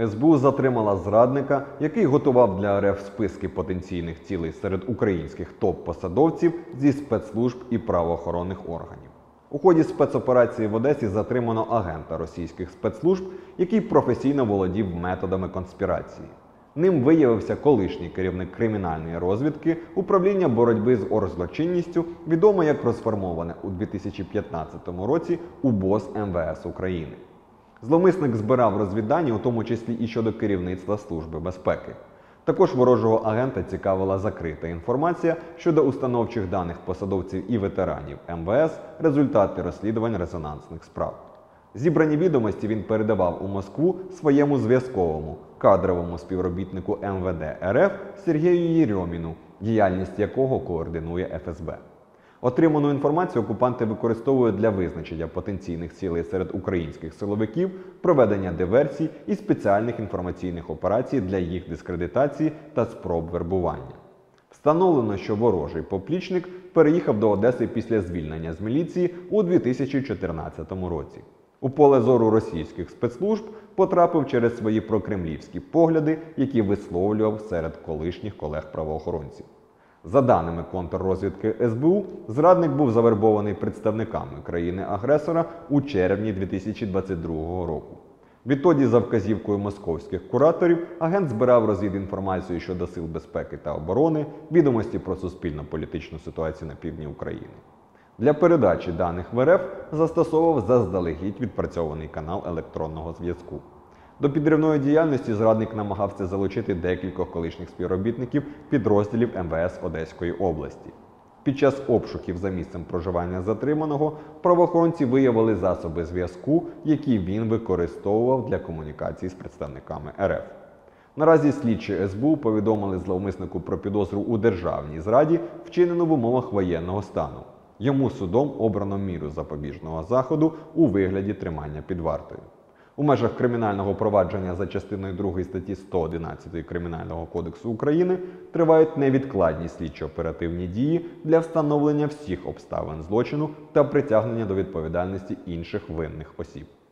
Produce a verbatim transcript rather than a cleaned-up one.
ес бе у затримала зрадника, який готував для ар еф списки потенційних цілей серед українських топ-посадовців зі спецслужб і правоохоронних органів. У ході спецоперації в Одесі затримано агента російських спецслужб, який професійно володів методами конспірації. Ним виявився колишній керівник кримінальної розвідки управління боротьби з оргзлочинністю, відоме як розформоване у дві тисячі п'ятнадцятому році УБОЗ ем ве ес України. Зловмисник збирав розвіддані, у тому числі і щодо керівництва Служби безпеки. Також ворожого агента цікавила закрита інформація щодо установчих даних посадовців і ветеранів ем ве ес, результати розслідувань резонансних справ. Зібрані відомості він передавав у Москву своєму зв'язковому, кадровому співробітнику ем ве де ар еф Сергію Єрьоміну, діяльність якого координує еф ес бе. Отриману інформацію окупанти використовують для визначення потенційних цілей серед українських силовиків, проведення диверсій і спеціальних інформаційних операцій для їх дискредитації та спроб вербування. Встановлено, що ворожий поплічник переїхав до Одеси після звільнення з міліції у дві тисячі чотирнадцятому році. У поле зору російських спецслужб потрапив через свої прокремлівські погляди, які висловлював серед колишніх колег-правоохоронців. За даними контррозвідки ес бе у, зрадник був завербований представниками країни-агресора у червні дві тисячі двадцять другого року. Відтоді, за вказівкою московських кураторів, агент збирав розвідінформацію щодо сил безпеки та оборони, відомості про суспільно-політичну ситуацію на півдні України. Для передачі даних в ар еф застосовував заздалегідь відпрацьований канал електронного зв'язку. До підривної діяльності зрадник намагався залучити декількох колишніх співробітників підрозділів ем ве ес Одеської області. Під час обшуків за місцем проживання затриманого правоохоронці виявили засоби зв'язку, які він використовував для комунікації з представниками ар еф. Наразі слідчі ес бе у повідомили зловмиснику про підозру у державній зраді, вчинену в умовах воєнного стану. Йому судом обрано міру запобіжного заходу у вигляді тримання під вартою. У межах кримінального провадження за частиною другої статті сто одинадцять Кримінального кодексу України тривають невідкладні слідчо-оперативні дії для встановлення всіх обставин злочину та притягнення до відповідальності інших винних осіб.